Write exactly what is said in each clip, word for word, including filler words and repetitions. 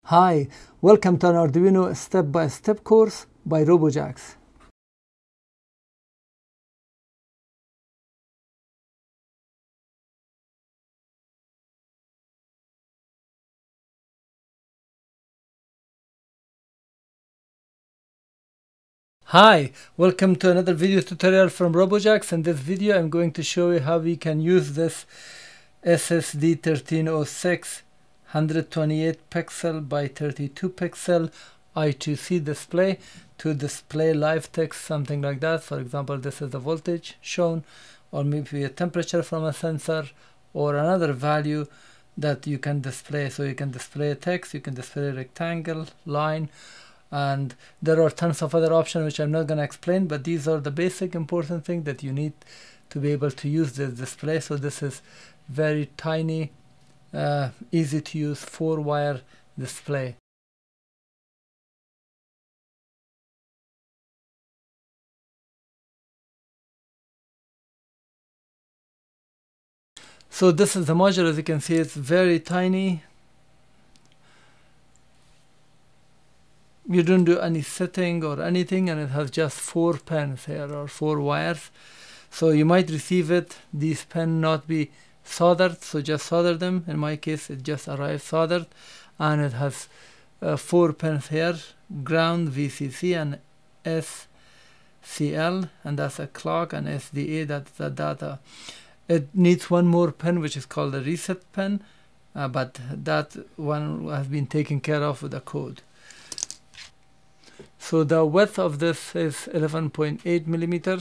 Hi, welcome to an Arduino step-by-step course by RoboJax. Hi, welcome to another video tutorial from RoboJax. In this video I'm going to show you how we can use this S S D thirteen oh six one twenty-eight pixel by thirty-two pixel I two C display to display live text, something like that. For example, this is the voltage shown, or maybe a temperature from a sensor, or another value that you can display. So you can display text, you can display rectangle, line, and there are tons of other options which I'm not going to explain, but these are the basic important thing that you need to be able to use this display. So this is very tiny, uh, easy to use four wire display. So this is the module. As you can see, it's very tiny. You don't do any setting or anything, and it has just four pins here, or four wires. So you might receive it, these pins not be soldered, so just solder them. In my case, it just arrived soldered, and it has uh, four pins here: ground, V C C, and S C L, and that's a clock, and S D A, that's the data. It needs one more pin, which is called the reset pin, uh, but that one has been taken care of with the code. So the width of this is eleven point eight millimeter.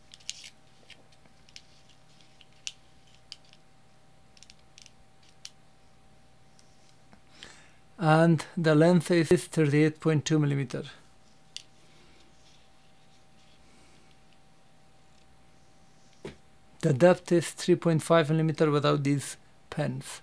And the length is thirty-eight point two millimeter. The depth is three point five millimeter without these pins.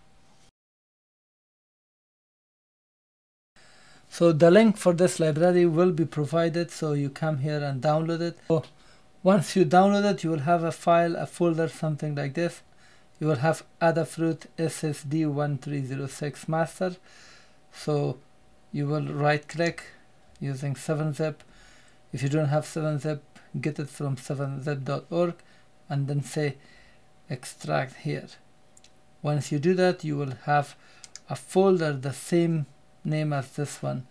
So the link for this library will be provided, so you come here and download it. So once you download it, you will have a file, a folder, something like this. You will have Adafruit S S D one three zero six master. So you will right click using seven zip. If you don't have seven zip, get it from seven zip dot org and then say extract here. Once you do that, you will have a folder the same name as this one.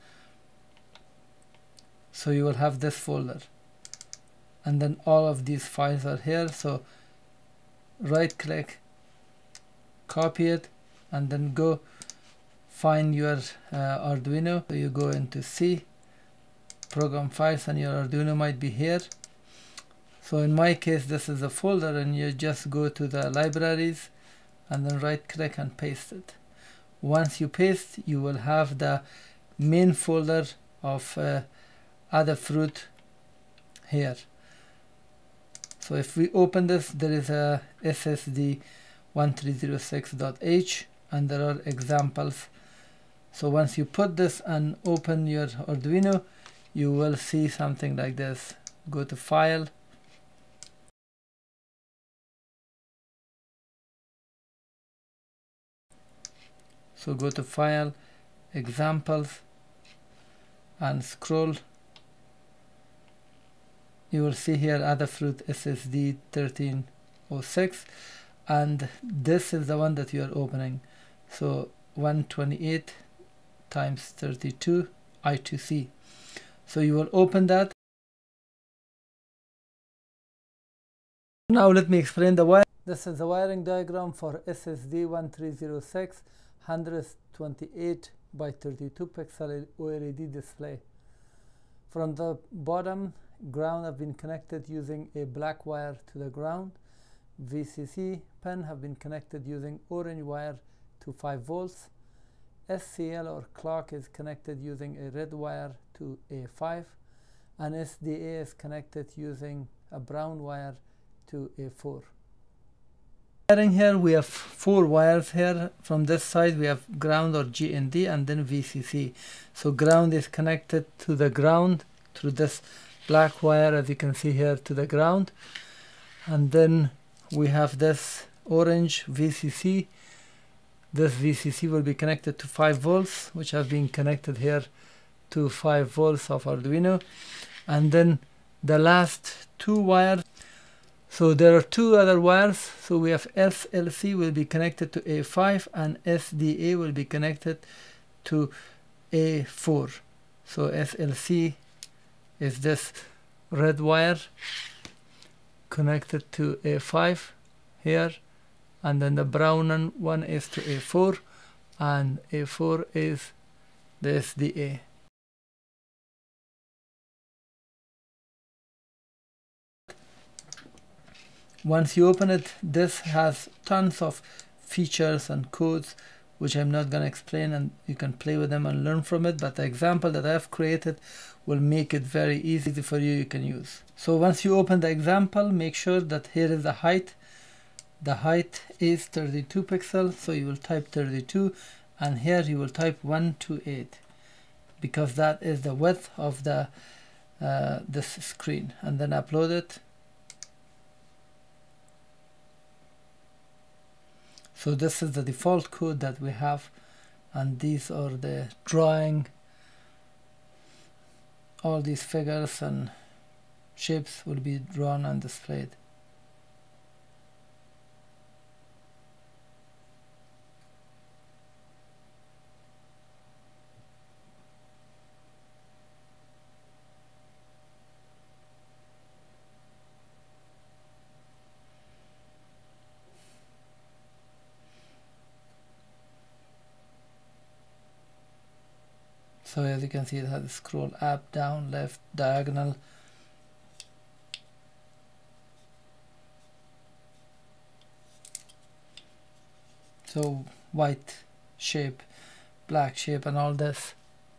So you will have this folder, and then all of these files are here. So right click, copy it, and then go find your uh, Arduino. So you go into C, program files, and your Arduino might be here. So in my case, this is a folder, and you just go to the libraries and then right click and paste it. Once you paste, you will have the main folder of uh, Adafruit here. So if we open this, there is a S S D one three zero six dot H, and there are examples. So once you put this and open your Arduino, you will see something like this. Go to File, so go to File, Examples, and scroll. You will see here Adafruit S S D thirteen oh six, and this is the one that you are opening. So one twenty-eight times thirty-two I two C. So you will open that. Now let me explain the wire. This is the wiring diagram for S S D one three zero six one twenty-eight by thirty-two pixel O L E D display. From the bottom, ground have been connected using a black wire to the ground. V C C pin have been connected using orange wire to five volts. S C L or clock is connected using a red wire to A five, and S D A is connected using a brown wire to A four. Here we have four wires here. From this side we have ground or G N D, and then V C C. So ground is connected to the ground through this black wire, as you can see here, to the ground, and then we have this orange V C C this V C C will be connected to five volts, which have been connected here to five volts of Arduino. And then the last two wires, so there are two other wires. So we have S L C will be connected to A five and S D A will be connected to A four. So S L C is this red wire connected to A five here, and then the brown one is to A four, and A four is the S D A. Once you open it, this has tons of features and codes which I'm not going to explain, and you can play with them and learn from it, but the example that I've created will make it very easy for you, you can use. So once you open the example, make sure that here is the height. The height is thirty-two pixels, so you will type thirty-two, and here you will type one two eight, because that is the width of the uh, this screen, and then upload it. So this is the default code that we have, and these are the drawing. All these figures and shapes will be drawn and displayed. So as you can see, it has a scroll up, down, left, diagonal. So white shape, black shape, and all this.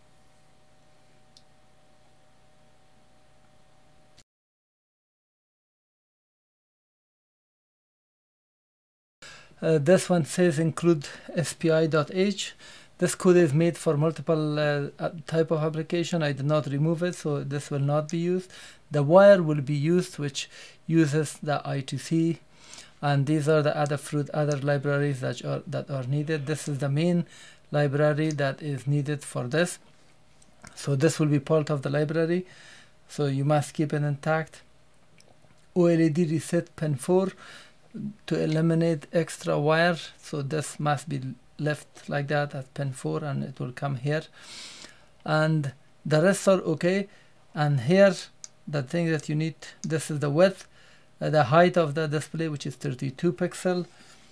Uh, this one says include S P I dot H. This code is made for multiple uh, type of application. I did not remove it, so this will not be used. The wire will be used, which uses the I two C, and these are the Adafruit other libraries that are that are needed. This is the main library that is needed for this. So this will be part of the library. So you must keep it intact. O L E D reset pin four to eliminate extra wire. So this must be left like that at pin four, and it will come here, and the rest are okay. And here the thing that you need, this is the width, uh, the height of the display, which is thirty-two pixel.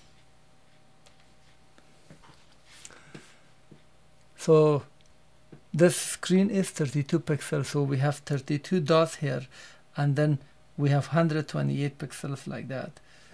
So this screen is thirty-two pixels, so we have thirty-two dots here, and then we have one hundred twenty-eight pixels like that.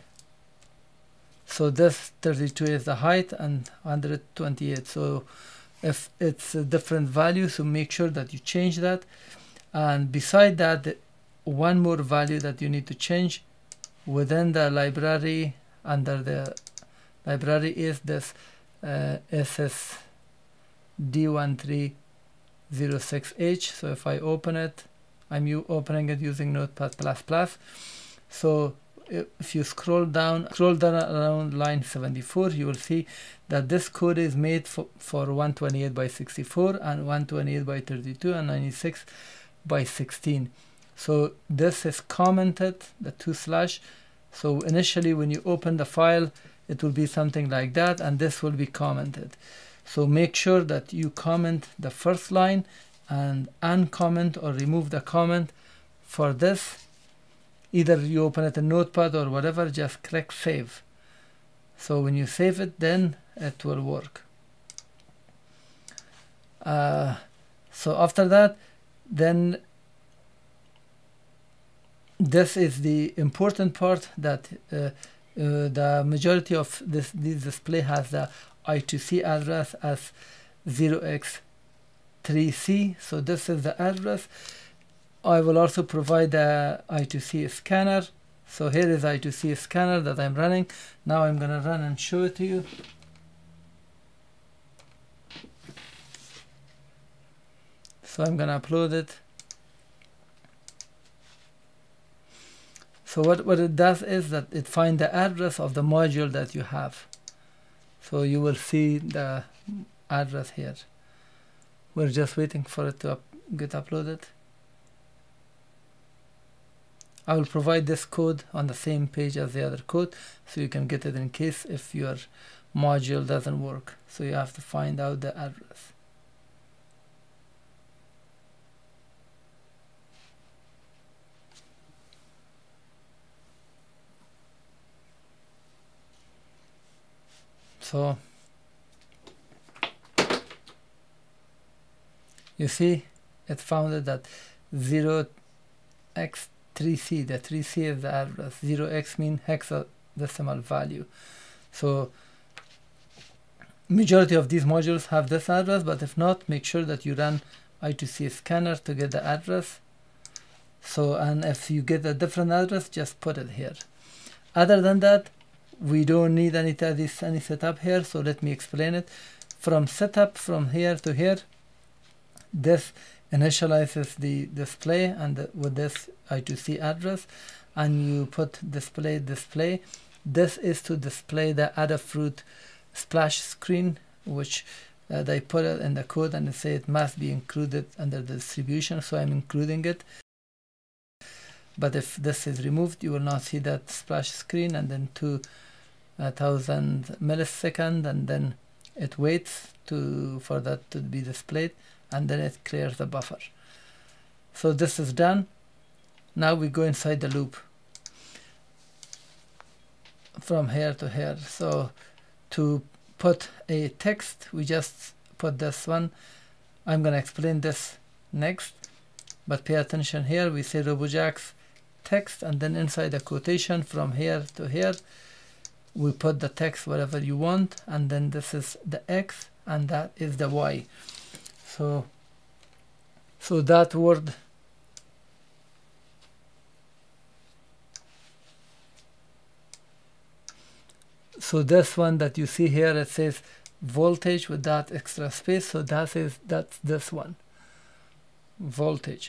So this thirty-two is the height and one hundred twenty-eight. So if it's a different value, so make sure that you change that. And beside that, one more value that you need to change within the library, under the library, is this uh, S S D one three zero six H. So if I open it, I'm u opening it using Notepad plus plus. So if you scroll down, scroll down around line seventy-four, you will see that this code is made for, for one twenty-eight by sixty-four and one twenty-eight by thirty-two and ninety-six by sixteen. So this is commented, the two slash. So initially when you open the file, it will be something like that, and this will be commented. So make sure that you comment the first line and uncomment or remove the comment for this. Either you open it in Notepad or whatever, just click save. So when you save it, then it will work. Uh, so after that, then this is the important part, that uh, uh, the majority of this, this display has the I two C address as zero x three C. So this is the address. I will also provide the I two C scanner. So here is I two C scanner that I'm running. Now I'm going to run and show it to you. So I'm going to upload it. So what, what it does is that it finds the address of the module that you have. So you will see the address here. We're just waiting for it to up get uploaded. I will provide this code on the same page as the other code, so you can get it in case if your module doesn't work. So you have to find out the address. So you see it found that zero x three c, the three c is the address, zero x mean hexadecimal value. So majority of these modules have this address, but if not, make sure that you run I two C scanner to get the address. So, and if you get a different address, just put it here. Other than that, we don't need any this any setup here, so let me explain it. From setup from here to here, this initializes the display and the, with this I two C address, and you put display display. This is to display the Adafruit splash screen, which uh, they put it in the code and they say it must be included under the distribution, so I'm including it. But if this is removed, you will not see that splash screen, and then two uh, thousand millisecond, and then it waits to for that to be displayed, and then it clears the buffer. So this is done. Now we go inside the loop from here to here. So to put a text, we just put this one. I'm gonna explain this next, but pay attention here. We say RoboJax text, and then inside the quotation from here to here, we put the text whatever you want, and then this is the X and that is the Y. So, so that word so this one that you see here, it says voltage with that extra space, so that is that's this one, voltage.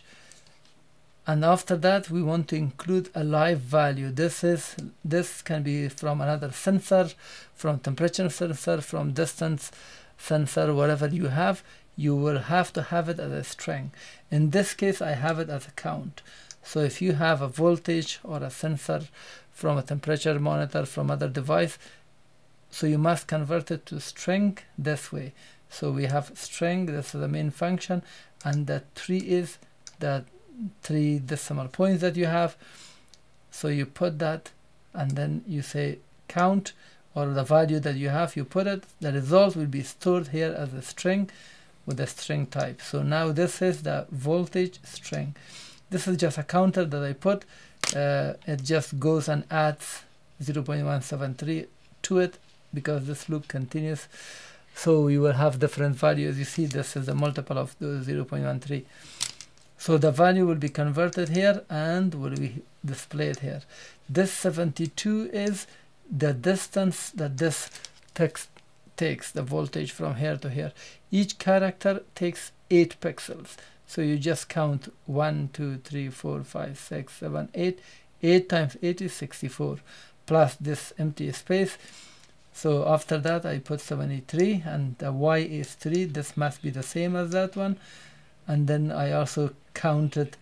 And after that, we want to include a live value. This is this can be from another sensor, from temperature sensor, from distance sensor, whatever you have. You will have to have it as a string. In this case, I have it as a count. So if you have a voltage or a sensor from a temperature monitor from other device, so you must convert it to string this way. So we have string, this is the main function, and the three is the three decimal points that you have. So you put that, and then you say count, or the value that you have, you put it. The result will be stored here as a string with a string type. So now this is the voltage string. This is just a counter that I put. Uh, it just goes and adds zero point one seven three to it because this loop continues. So you will have different values. You see, this is a multiple of the zero point one three. So the value will be converted here and will be displayed here. This seventy-two is the distance that this text takes, the voltage from here to here. Each character takes eight pixels. So you just count one, two, three, four, five, six, seven, eight. eight times eight is sixty-four, plus this empty space. So after that I put seventy-three, and the Y is three. This must be the same as that one. And then I also counted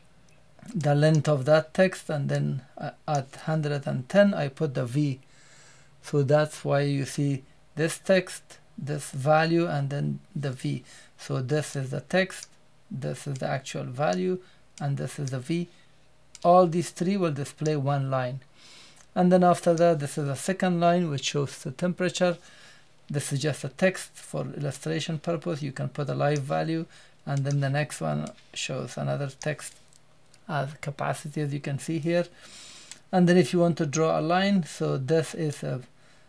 the length of that text, and then uh, at one hundred ten I put the V. So that's why you see this text, this value, and then the V. So this is the text, this is the actual value, and this is the V. All these three will display one line. And then after that, this is a second line which shows the temperature. This is just a text for illustration purpose. You can put a live value, and then the next one shows another text as capacity, as you can see here. And then if you want to draw a line, so this is a,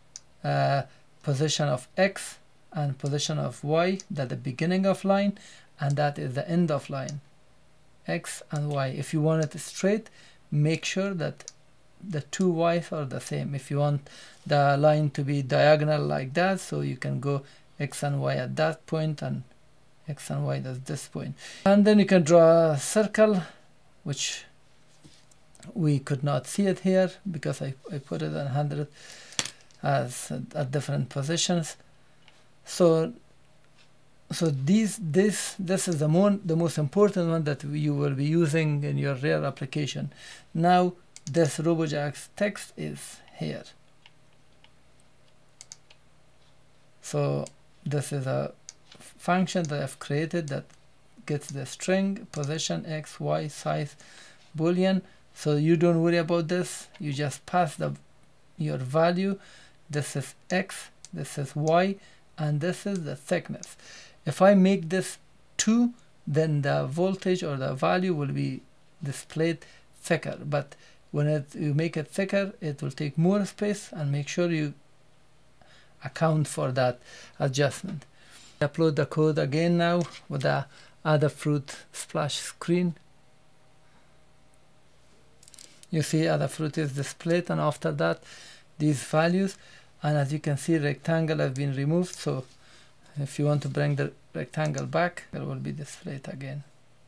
a position of X and position of Y, that the beginning of line, and that is the end of line, X and Y. If you want it straight, make sure that the two Y's are the same. If you want the line to be diagonal like that, so you can go X and Y at that point and X and Y at this point. And then you can draw a circle, which we could not see it here because I, I put it at one hundred. as at different positions. So so these this this is the more the most important one that you will be using in your real application. Now this RoboJax text is here. So this is a function that I've created that gets the string, position, x, y, size, boolean. So you don't worry about this, you just pass the your value. This is x, this is y, and this is the thickness. If I make this two, then the voltage or the value will be displayed thicker, but when it, you make it thicker, it will take more space, and make sure you account for that adjustment. Upload the code again now with the Adafruit splash screen. You see Adafruit is displayed, and after that these values, and as you can see rectangle have been removed, so if you want to bring the rectangle back, it will be displayed again.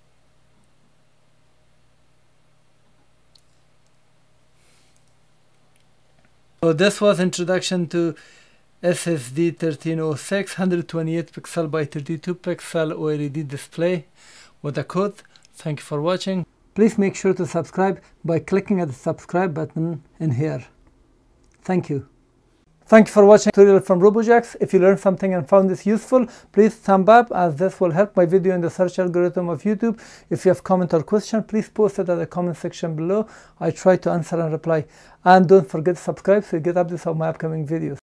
So this was introduction to S S D thirteen oh six one hundred twenty-eight pixel by thirty-two pixel O L E D display with a code. Thank you for watching. Please make sure to subscribe by clicking at the subscribe button in here. Thank you. Thank you for watching tutorial from RoboJax. If you learned something and found this useful, please thumb up, as this will help my video in the search algorithm of YouTube. If you have comment or question, please post it at the comment section below. I try to answer and reply. And don't forget to subscribe so you get updates of my upcoming videos.